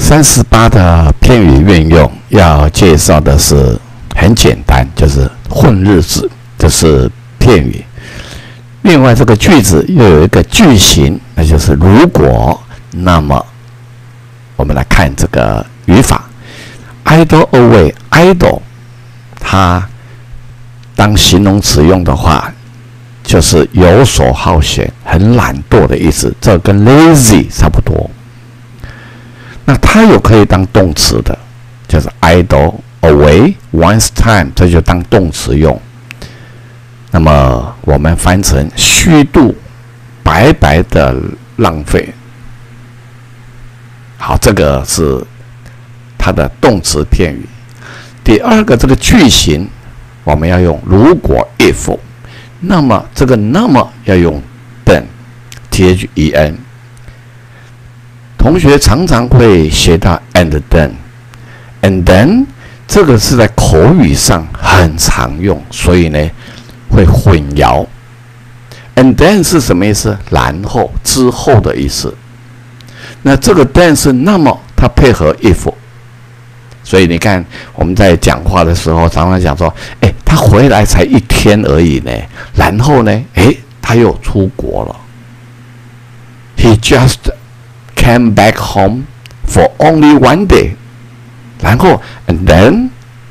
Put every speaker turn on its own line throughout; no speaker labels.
38的片语运用要介绍的是很简单，就是混日子，这是片语。另外这个句子又有一个句型，那就是如果那么。我们来看这个语法 idle away idle 它当形容词用的话就是游手好闲很懒惰的意思，这跟 lazy 差不多。那它有可以当动词的，就是 idle away one's time， 这就当动词用。那么我们翻成虚度白白的浪费。好，这个是它的动词片语。第二个这个句型我们要用如果 if， 那么这个那么要用 then then。同学常常会写到 and then 这个是在口语上很常用，所以呢会混淆。and then 是什么意思？然后之后的意思。那这个 then 是那么它配合 if， 所以你看我们在讲话的时候常常讲说，他回来才1天而已呢，然后呢，他又出国了。He just came back home for only one day， 然后 and then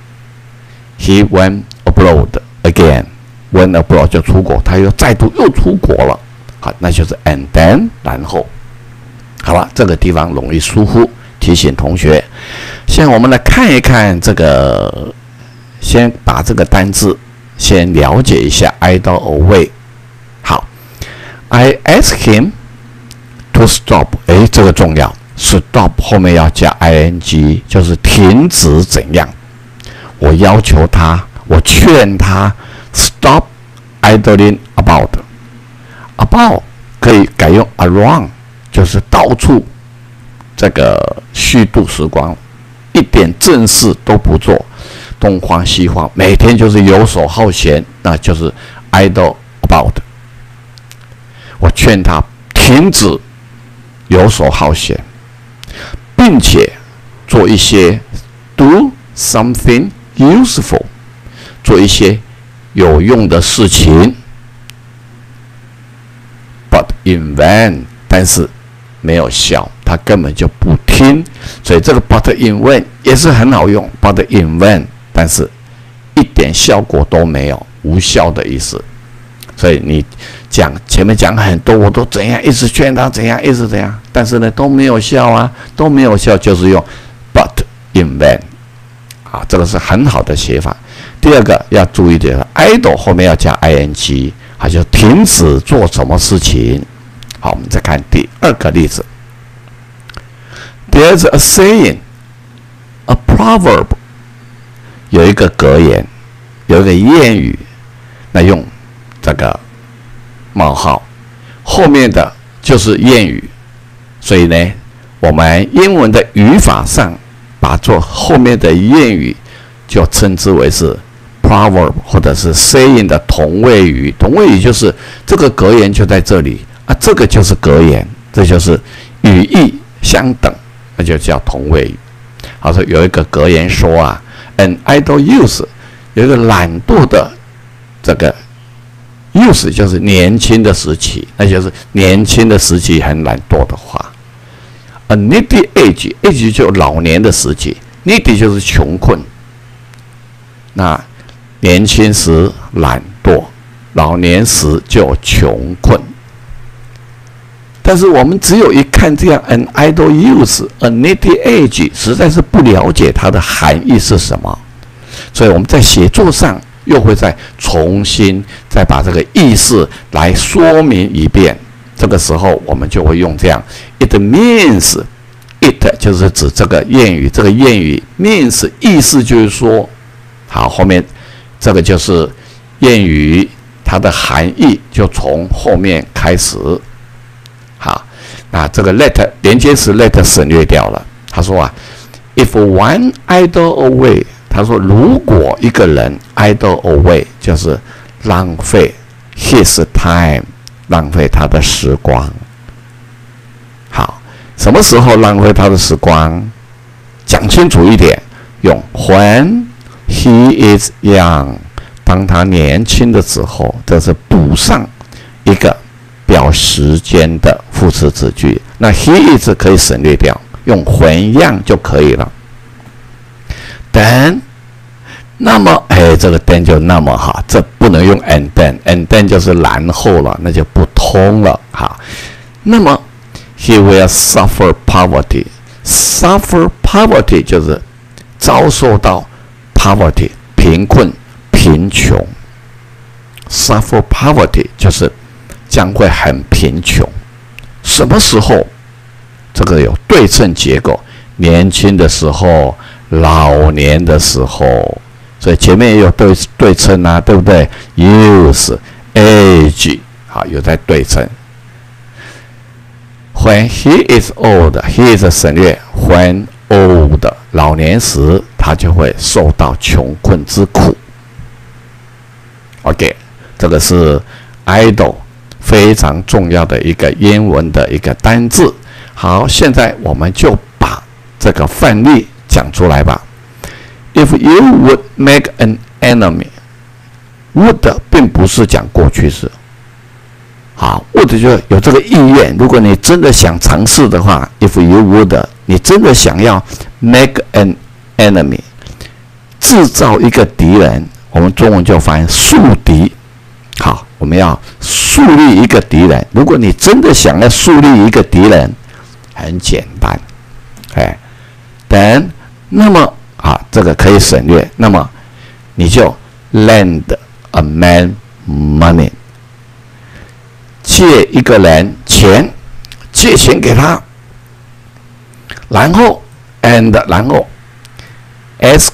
he went abroad again。went abroad 就出国，他又再度又出国了。好，那就是 and then 然后。好了，这个地方容易疏忽，提醒同学。现在我们来看一看这个，先把这个单字先了解一下 idle away。好 ，I asked him to stop， 这个重要 ，stop 后面要加 ing， 就是停止怎样。我要求他，我劝他 stop idling about 可以改用 around。就是到处这个虚度时光，一点正事都不做，东晃西晃，每天就是游手好闲，那就是 idle about。我劝他停止游手好闲，并且做一些 do something useful， 做一些有用的事情。But in vain， 但是没有效，他根本就不听，所以这个 but in vain 也是很好用 ，but in vain， 但是一点效果都没有，无效的意思。所以你前面讲很多，我都怎样一直劝他怎样，一直怎样，但是呢都没有效啊，都没有效，就是用 but in vain， 啊，这个是很好的写法。第二个要注意的 ，idle 后面要加 ing， 它就停止做什么事情。好，我们再看第二个例子。There's a saying, a proverb， 有一个格言，有一个谚语，那用这个冒号，后面的就是谚语，所以呢，我们英文的语法上把做后面的谚语就称之为是 proverb 或者是 saying 的同位语。同位语就是这个格言就在这里。这个就是格言，这就是语义相等，那就叫同位语。好，说有一个格言说啊 ，an idle youth， 有一个懒惰的这个 youth 就是年轻的时期，那就是年轻的时期很懒惰的话。a needy age 就老年的时期 ，needy 就是穷困。那年轻时懒惰，老年时就穷困。但是我们只有一看这样 an idle youth, a needy age， 实在是不了解它的含义是什么，所以我们在写作上又会再重新再把这个意思来说明一遍。这个时候我们就会用这样 ，it means， it 就是指这个谚语，这个谚语 means 意思就是说，好，后面这个就是谚语它的含义就从后面开始。好，那这个 let 连接词 let 省略掉了。他说啊 ，if one idle away， 他说如果一个人 idle away 就是浪费 his time， 浪费他的时光。好，什么时候浪费他的时光？ 讲清楚一点，用 when he is young， 当他年轻的时候，这是补上一个表时间的副词子句。那 he is 可以省略掉，用 when young 就可以了。then， 那么这个 then 就那么哈，这不能用 and then，and then 就是然后了，那就不通了哈。那么 he will suffer poverty。suffer poverty 就是遭受到 poverty 贫困贫穷。suffer poverty 就是将会很贫穷。什么时候？这个有对称结构，年轻的时候，老年的时候，所以前面也有对称啊，对不对 ？Youth, age， 好，有在对称。When he is old, he is 省略 when old， 老年时他就会受到穷困之苦。OK， 这个是 idle 非常重要的一个英文的一个单字。好，现在我们就把这个范例讲出来吧。If you would make an enemy， would 并不是讲过去式。好 ，would 就有这个意愿。如果你真的想尝试的话 ，if you would， 你真的想要 make an enemy， 制造一个敌人，我们中文就翻译树敌。好，我们要树立一个敌人。如果你真的想要树立一个敌人，很简单，then 那么这个可以省略。那么你就 lend a man money， 借一个人钱，借钱给他，然后 and 然后 ask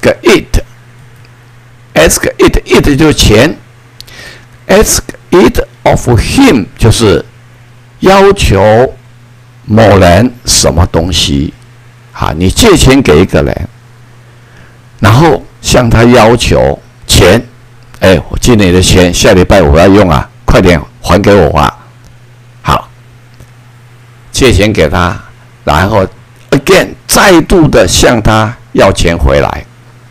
it 就是钱 ，ask it of him 就是要求某人什么东西。好，你借钱给一个人，然后向他要求钱。我借你的钱，下礼拜我要用啊，快点还给我啊。好，借钱给他，然后 again 再度的向他要钱回来。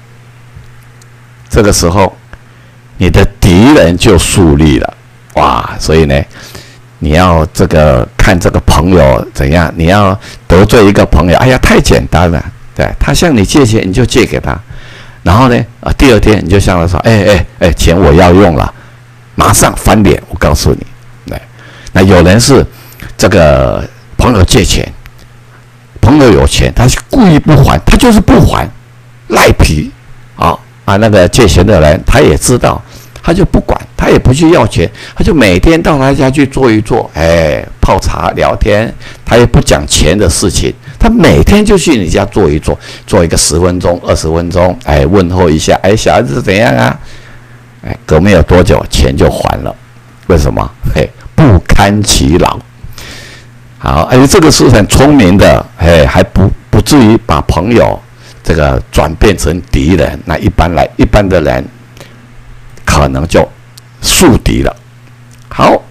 这个时候，你的敌人就树立了，哇！所以呢，你要这个看这个朋友怎样，你要得罪一个朋友，哎呀，太简单了，对，他向你借钱，你就借给他，然后呢，第二天你就向他说，钱我要用了，马上翻脸，我告诉你，对，那有人是这个朋友借钱，朋友有钱，他是故意不还，他就是不还，赖皮，那个借钱的人他也知道。他就不管，他也不去要钱，他就每天到他家去坐一坐，泡茶聊天，他也不讲钱的事情，他每天就去你家坐一坐，坐一个10分钟、20分钟，问候一下，小孩子怎样啊？隔没有多久，钱就还了，为什么？不堪其劳。好，这个是很聪明的，还不至于把朋友这个转变成敌人。那一般的人可能就树敌了。好。